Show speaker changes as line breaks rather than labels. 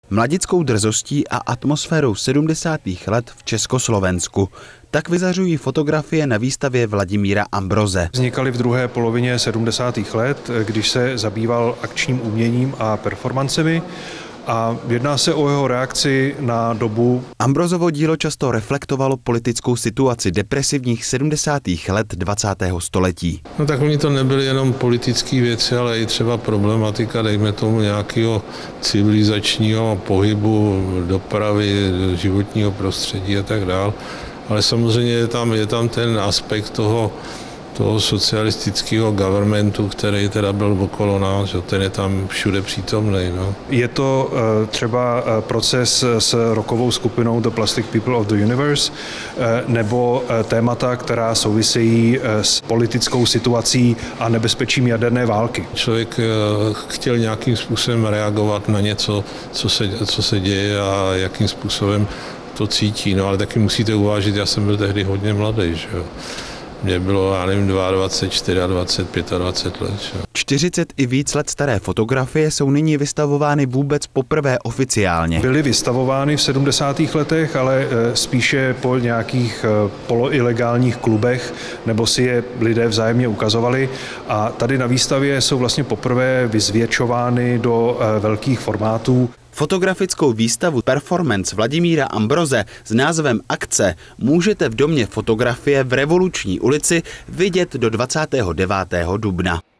Mladickou drzostí a atmosférou 70. let v Československu. Tak vyzařují fotografie na výstavě Vladimíra Ambroze.
Vznikaly v druhé polovině 70. let, když se zabýval akčním uměním a performancemi. A jedná se o jeho reakci na dobu.
Ambrozovo dílo často reflektovalo politickou situaci depresivních 70. let 20. století.
No tak oni to nebyly jenom politické věci, ale i třeba problematika, dejme tomu, nějakého civilizačního pohybu, dopravy, životního prostředí a tak dál. Ale samozřejmě je tam ten aspekt toho socialistického governmentu, který teda byl okolo nás, že ten je tam všude přítomný. No.
Je to třeba proces s rockovou skupinou The Plastic People of the Universe, nebo témata, která souvisejí s politickou situací a nebezpečím jaderné války.
Člověk chtěl nějakým způsobem reagovat na něco, co se děje a jakým způsobem to cítí. No ale taky musíte uvážit, já jsem byl tehdy hodně mladý, že jo. Mně bylo, já nevím, 22, 24, 25 let. Že?
40 i víc let staré fotografie jsou nyní vystavovány vůbec poprvé oficiálně.
Byly vystavovány v 70. letech, ale spíše po nějakých poloilegálních klubech, nebo si je lidé vzájemně ukazovali. A tady na výstavě jsou vlastně poprvé vyzvětšovány do velkých formátů.
Fotografickou výstavu Performance Vladimíra Ambroze s názvem Akce můžete v domě fotografie v Revoluční ulici vidět do 29. dubna.